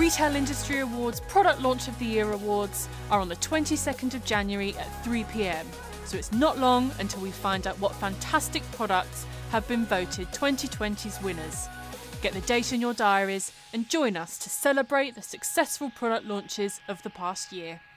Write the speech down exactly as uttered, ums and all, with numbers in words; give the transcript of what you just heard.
Retail Industry Awards Product Launch of the Year Awards are on the twenty-second of January at three p m, so it's not long until we find out what fantastic products have been voted twenty twenty's winners. Get the date in your diaries and join us to celebrate the successful product launches of the past year.